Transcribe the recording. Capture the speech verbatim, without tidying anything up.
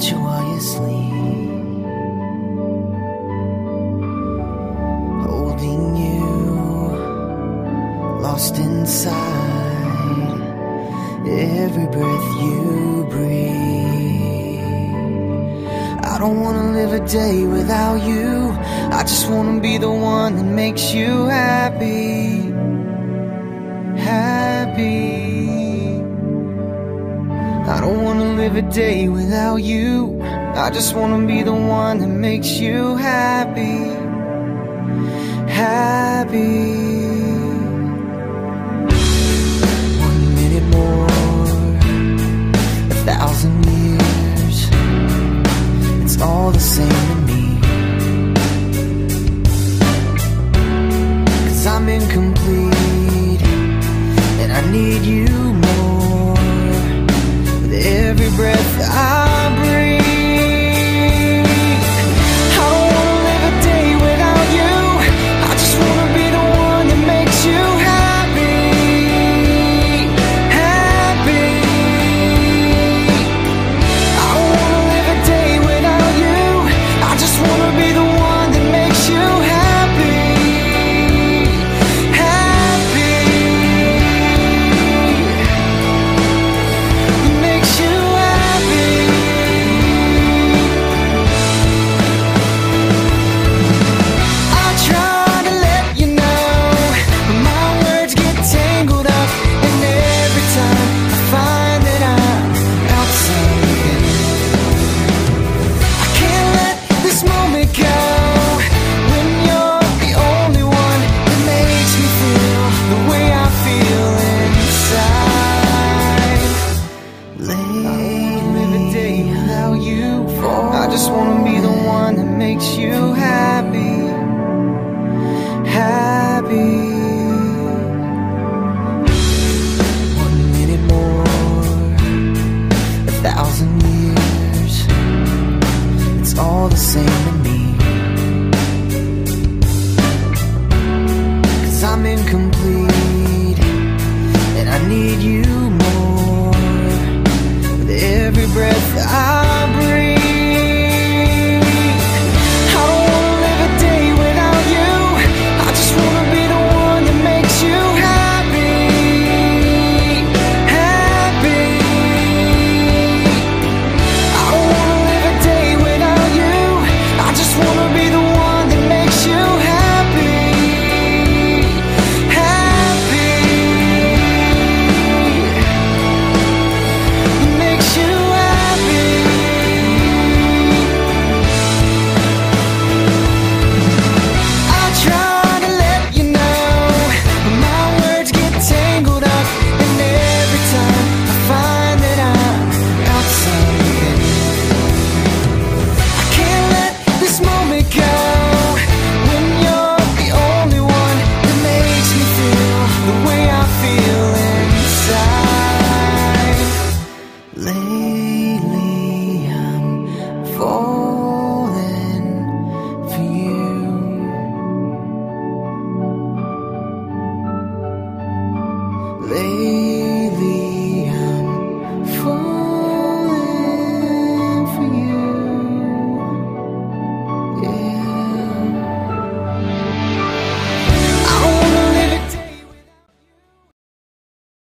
got you while you sleep, holding you, lost inside every breath you breathe. I don't wanna live a day without you. I just wanna be the one that makes you happy, happy. I don't wanna live a day without you. I just wanna be the one that makes you happy, happy. One minute more, a thousand years, it's all the same to me. 'Cause I'm incomplete and I need you more with every breath I breathe. I don't wanna live a day without you. I just wanna be the one that makes you happy, happy. I don't wanna live a day without you. I just wanna be the one that makes you happy, happy. Makes you happy. I try to let you know, but my words get tangled up, and every time I find that I'm outside, I can't let this moment go. When you're the only one that makes me feel the way I feel inside. Lately, live a day without you. I just wanna be the one that makes you happy, happy. One minute more, a thousand years, it's all the same to me. 'Cause I'm incomplete and I need you